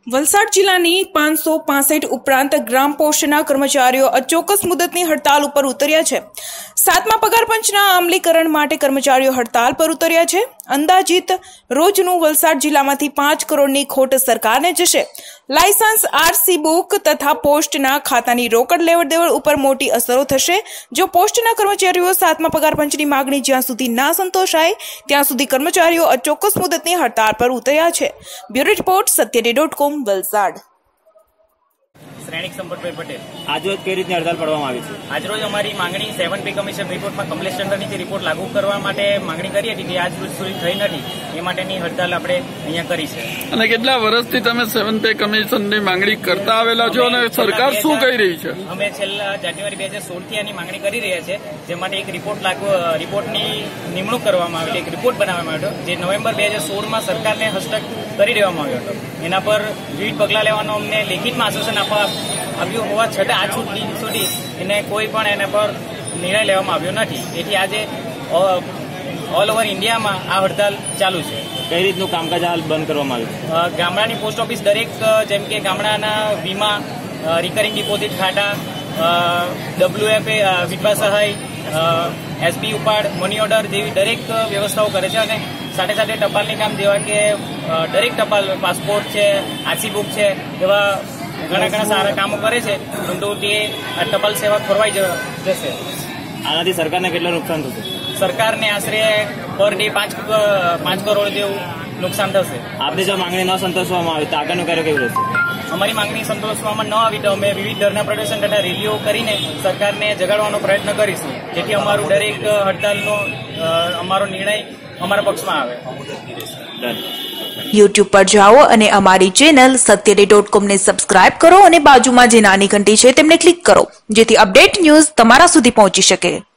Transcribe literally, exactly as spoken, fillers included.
વલસાડ જિલ્લાની પાંચસો પાસઠ ઉપરાંત ગ્રામ પોસ્ટના કર્મચારીઓ અચોક્કસ મુદતની હડતાલ ઉપર ઉતર્યા છે। સાતમા પગાર પંચના અમલીકરણ માટે કર્મચારીઓ હડતાલ પર ઉતર્યા છે। અંદાજિત રોજનું વલસાડ જિલ્લામાંથી પાંચ કરોડની ખોટ સરકારને જશે। લાયસન્સ, આરસી બુક તથા પોસ્ટના ખાતાની રોકડ લેવડ દેવડ ઉપર મોટી અસરો થશે। જો પોસ્ટના કર્મચારીઓ સાતમા પગાર પંચની માગણી જ્યાં સુધી ના સંતોષાય ત્યાં સુધી કર્મચારીઓ અચોક્કસ મુદતની હડતાલ પર ઉતર્યા છે। Bureau report સત્યડે dot com Valsad. શ્રેણિક સંપતભાઈ પટેલ। આજરોજ કઈ રીતની હડતાલ પાડવામાં આવી છે? આજરોજ અમારી માંગણી સેવન પે કમિશન રિપોર્ટમાં કમલેશ ટંડનની રિપોર્ટ લાગુ કરવા માટે માંગણી કરી હતી, જે આજ રોજ સુધી થઈ નથી, એ માટેની હડતાલ આપણે અહીંયા કરી છે। અને કેટલા વર્ષથી તમે સેવન પે કમિશનની માંગણી કરતા આવેલા છો અને સરકાર શું કહી રહી છે? અમે છેલ્લા જાન્યુઆરી બે હજાર સોળ થી આની માંગણી કરી રહ્યા છે, જે માટે એક રિપોર્ટ લાગુ રિપોર્ટની નિમણૂક કરવામાં આવેલી, એક રિપોર્ટ બનાવવામાં આવ્યો, જે નવેમ્બર બે હજાર સોળમાં સરકારને હસ્તક કરી દેવામાં આવ્યો હતો। એના પર વિવિધ પગલાં લેવાનો અમને લેખિતમાં આશ્વાસન આપવા આવ્યું હોવા છતાં આજ સુધી એને કોઈ પણ એના પર નિર્ણય લેવામાં આવ્યો નથી। તેથી આજે ઓલ ઓવર ઇન્ડિયામાં આ હડતાલ ચાલુ છે। કઈ રીતનું કામકાજ હાલ બંધ કરવામાં આવ્યું? ગામડાની પોસ્ટ ઓફિસ દરેક, જેમ કે ગામડાના વીમા, રિકરિંગ ડિપોઝિટ ખાતા, ડબલ્યુએફએ, વિધવા સહાય, એસબી ઉપાડ, મની ઓર્ડર જેવી દરેક વ્યવસ્થાઓ કરે છે। અને સાથે સાથે ટપાલની કામ જેવા કે દરેક ટપાલ, પાસપોર્ટ છે, આરસી બુક છે, એવા ઘણા ઘણા સારા કામો કરે છે, પરંતુ તે ટપાલ સેવા ખોરવાઈ જશે। આનાથી સરકારને કેટલું નુકસાન થશે? સરકારને આશરે પર ડે પાંચ પાંચ કરોડ જેવું નુકસાન થશે। આપની જો માંગણી ન સંતોષવામાં આવે તો આગળનું કાર્ય કેવું રહેશે? અમારી માંગણી સંતોષવામાં ન આવી તો અમે વિવિધ ધરના પ્રદર્શન તથા રેલીઓ કરીને સરકારને જગાડવાનો પ્રયત્ન કરીશું, જેથી અમારું દરેક હડતાલનો અમારો નિર્ણય અમારા પક્ષમાં આવે। યુટ્યુબ પર જાઓ અને અમારી ચેનલ સત્યડે ડોટ કોમ ને સબસ્ક્રાઇબ કરો અને બાજુમાં જે નાની ઘંટી છે તેમને ક્લિક કરો, જેથી અપડેટ ન્યૂઝ તમારા સુધી પહોંચી શકે।